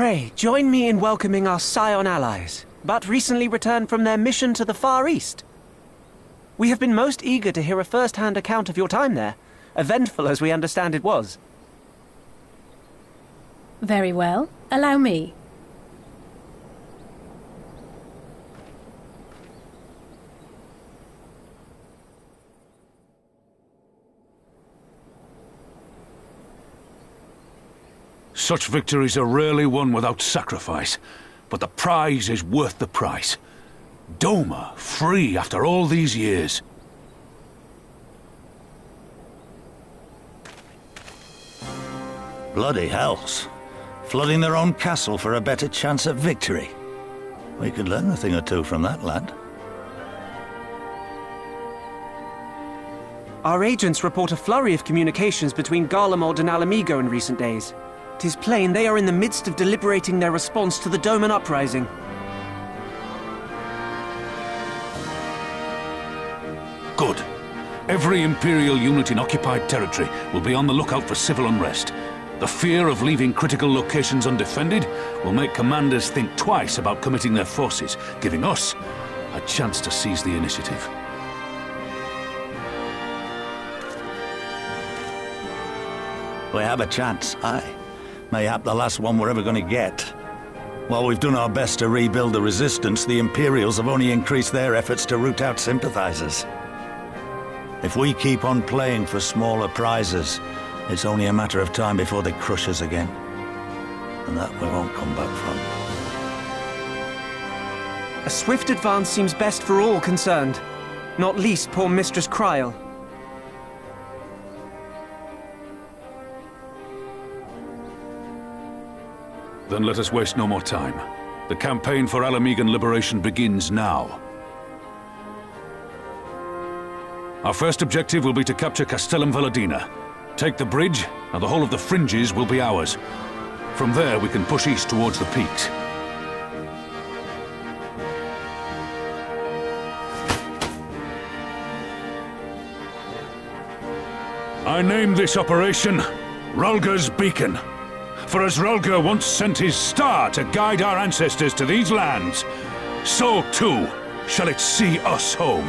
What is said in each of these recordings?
Pray, join me in welcoming our Scion allies, but recently returned from their mission to the Far East. We have been most eager to hear a first-hand account of your time there, eventful as we understand it was. Very well. Allow me. Such victories are rarely won without sacrifice, but the prize is worth the price. Doma, free after all these years. Bloody hells. Flooding their own castle for a better chance at victory. We could learn a thing or two from that lad. Our agents report a flurry of communications between Garlemald and Alamigo in recent days. 'Tis plain they are in the midst of deliberating their response to the Doman uprising. Good. Every Imperial unit in occupied territory will be on the lookout for civil unrest. The fear of leaving critical locations undefended will make commanders think twice about committing their forces, giving us a chance to seize the initiative. We have a chance, aye. Mayhap the last one we're ever going to get. While we've done our best to rebuild the resistance, the Imperials have only increased their efforts to root out sympathizers. If we keep on playing for smaller prizes, it's only a matter of time before they crush us again. And that we won't come back from. A swift advance seems best for all concerned, not least poor Mistress Kryl. Then let us waste no more time. The campaign for Alamigan liberation begins now. Our first objective will be to capture Castellum Valadina. Take the bridge, and the whole of the fringes will be ours. From there, we can push east towards the peaks. I name this operation Rhalgr's Beacon. For as Rhalgr once sent his star to guide our ancestors to these lands, so too shall it see us home.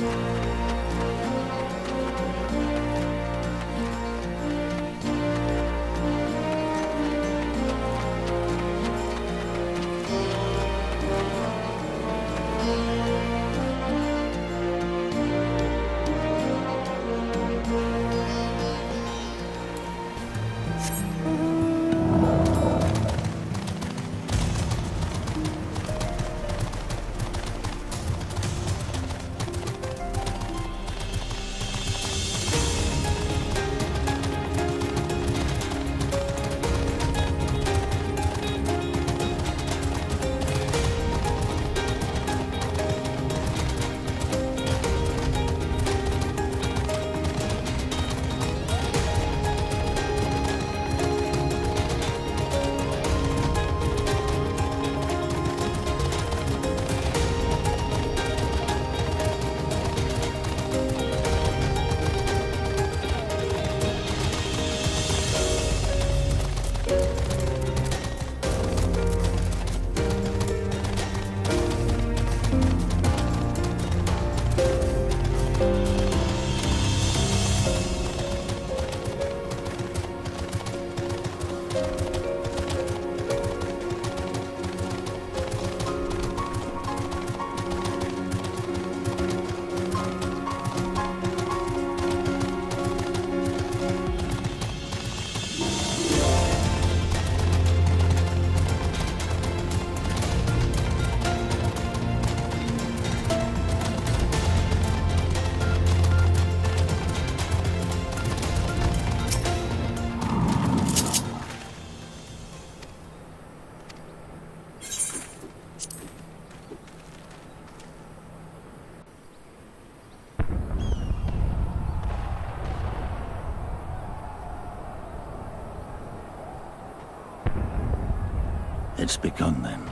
It's begun then.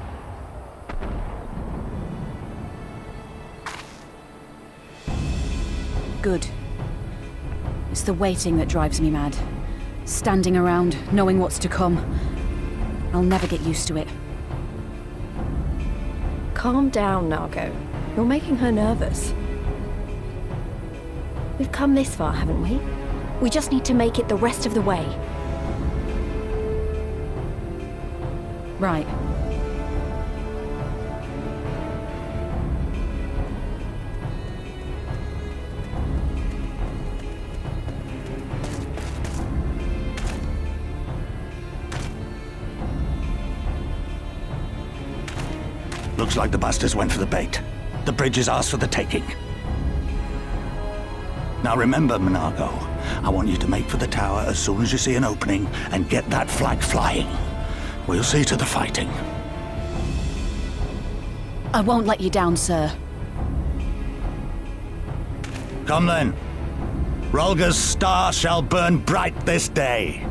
Good. It's the waiting that drives me mad. Standing around, knowing what's to come. I'll never get used to it. Calm down, Nargo. You're making her nervous. We've come this far, haven't we? We just need to make it the rest of the way. Right. Looks like the bastards went for the bait. The bridge is ours for the taking. Now remember, Monargo, I want you to make for the tower as soon as you see an opening and get that flag flying. We'll see to the fighting. I won't let you down, sir. Come then. Rhalgr's star shall burn bright this day.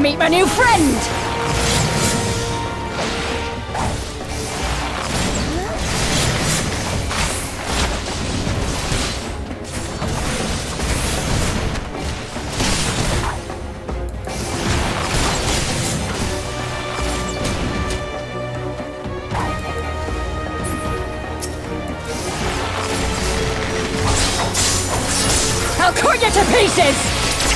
meet my new friend! I'll cut you to pieces!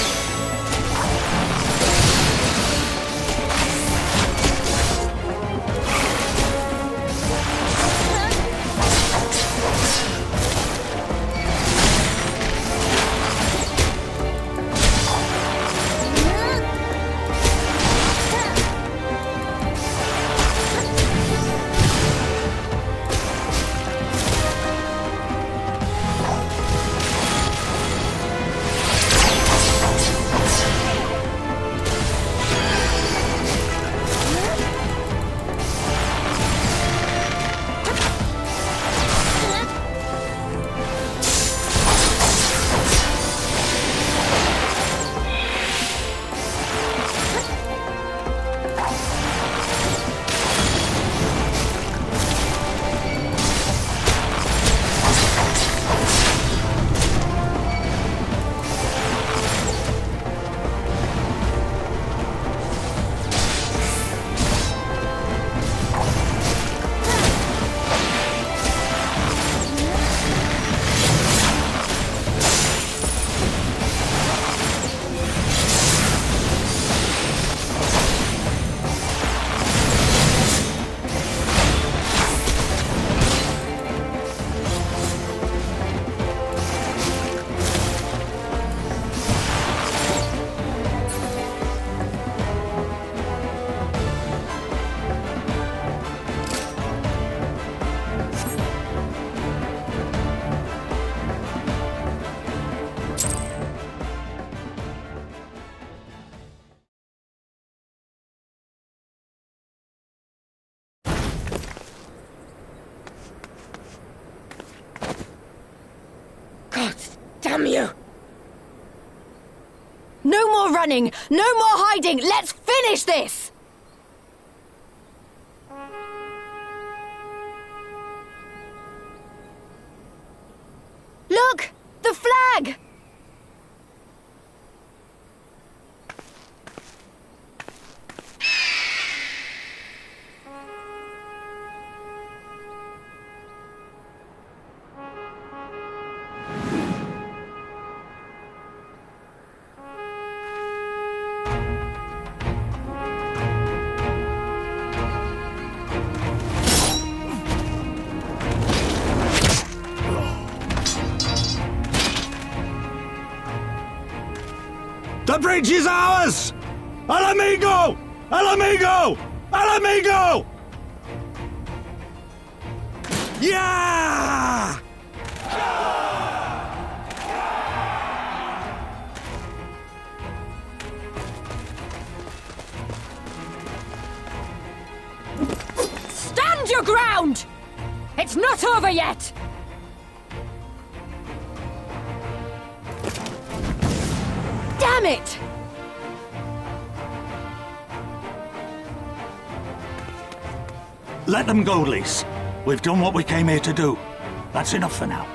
Damn you! No more running! No more hiding! Let's finish this! Look! The flag! The bridge is ours! Al amigo! Al amigo! Al amigo! Yeah! Stand your ground! It's not over yet! Damn it! Let them go, Lise. We've done what we came here to do. That's enough for now.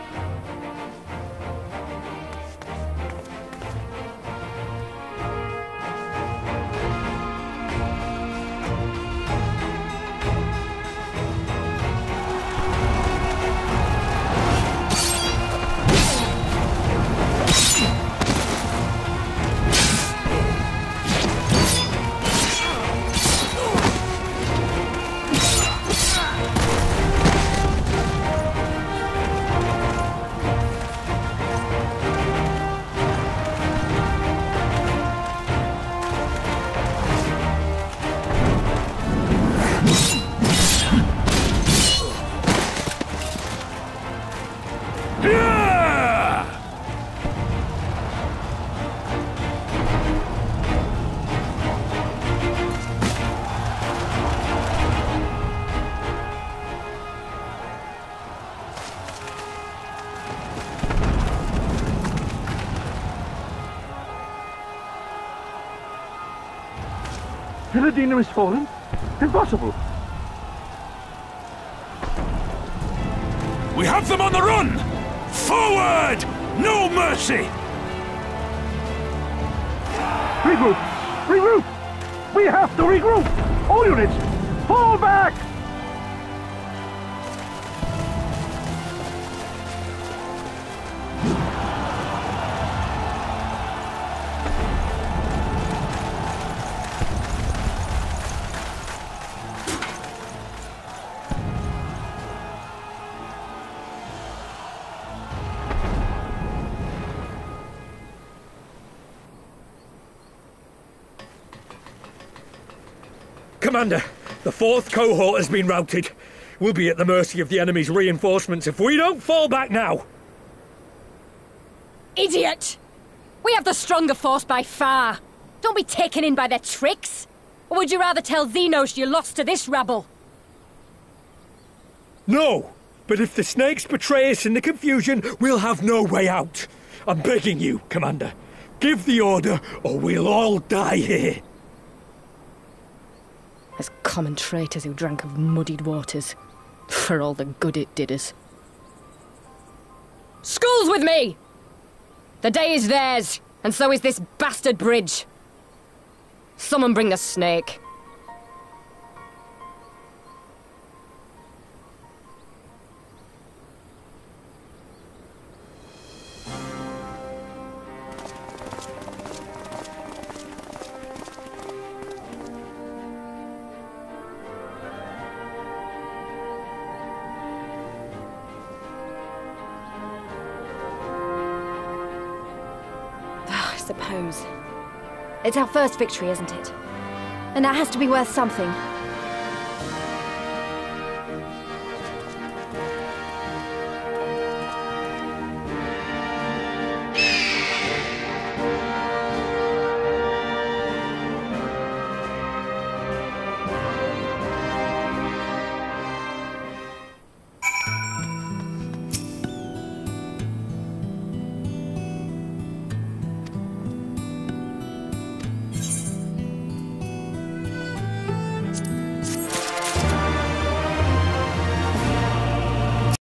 Hiladina is fallen? Impossible! We have them on the run! Forward! No mercy! Regroup! Regroup! We have to regroup! All units, fall back! Commander, the 4th cohort has been routed. We'll be at the mercy of the enemy's reinforcements if we don't fall back now. Idiot! We have the stronger force by far. Don't be taken in by their tricks. Or would you rather tell Xenos you lost to this rabble? No, but if the snakes betray us in the confusion, we'll have no way out. I'm begging you, Commander. Give the order, or we'll all die here. As common traitors who drank of muddied waters. For all the good it did us. Skulls with me! The day is theirs, and so is this bastard bridge. Someone bring the snake. I suppose. It's our first victory, isn't it? And that has to be worth something.